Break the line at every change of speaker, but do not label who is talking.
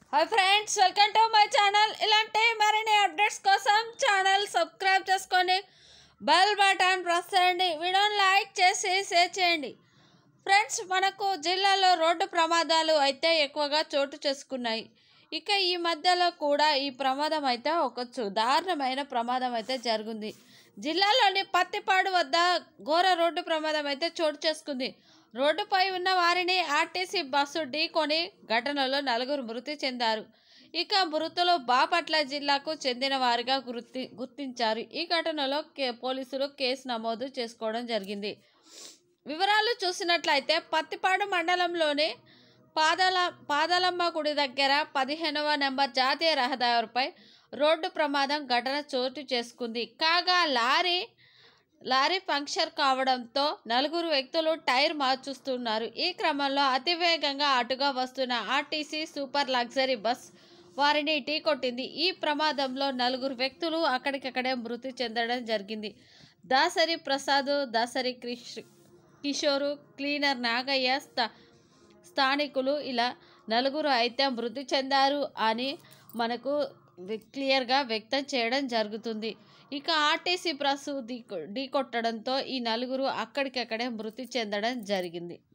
Hi friends, welcome to my channel. ఇలాంటి మరిన్ని updates కోసం ఛానల్ సబ్స్క్రైబ్ చేసుకొని బెల్ బటన్ ప్రెస్ చేయండి. వీడియోని లైక్ చేసి షేర్ చేయండి. ఫ్రెండ్స్, మనకు జిల్లాలో రోడ్డు ప్రమాదాలు అయితే ఎక్కువగా చోటు చేసుకున్నాయి. ఇక ఈ మధ్యలో కూడా ఈ ప్రమాదం అయితే ఒక దారుణమైన ప్రమాదం అయితే జరిగింది. జిల్లాలోని పత్తిపాడు వద్ద ఘోర రోడ్డు ప్రమాదం అయితే చోటు చేసుకుంది. రోడ్డుపై ఉన్న వారిని ఆర్టీసీ బస్సు ఢీకొని ఘటనలో 4 మృతి చెందారు. ఇక మృతులు బాపట్ల జిల్లాకు చెందిన వారిగా గుర్తించారు. ఈ ఘటనలో పోలీసులు కేసు నమోదు చేసుకోవడం జరిగింది. వివరాలు చూసినట్లయితే పత్తిపాడు మండలంలోని పాదాలమ్మ గుడి దగ్గర 15వ నెంబర్ జాతీయ రహదారిపై రోడ్డు ప్రమాదం ఘటన చోటు చేసుకుంది. కాగా లారీ పంక్చర్ కావడంతో 4 వ్యక్తులు టైర్ మార్చుస్తున్నారు. ఈ క్రమంలో అతివేగంగా అటుగా వస్తున్న ఆర్టీసీ సూపర్ లగ్జరీ బస్ వారిని ఢీకొట్టింది. ఈ ప్రమాదంలో 4 వ్యక్తులు అక్కడికక్కడే మృతి చెందడం జరిగింది. దాసరి ప్రసాద్, దాసరి కిషోరు, క్లీనర్ నాగయ్య స్థానికులు ఇలా 4 అయితే మృతి చెందారు అని మనకు క్లియర్గా వ్యక్తం చేయడం జరుగుతుంది. ఇక ఆర్టీసీ బస్సు ఢీకొట్టడంతో ఈ 4 అక్కడికక్కడే మృతి చెందడం జరిగింది.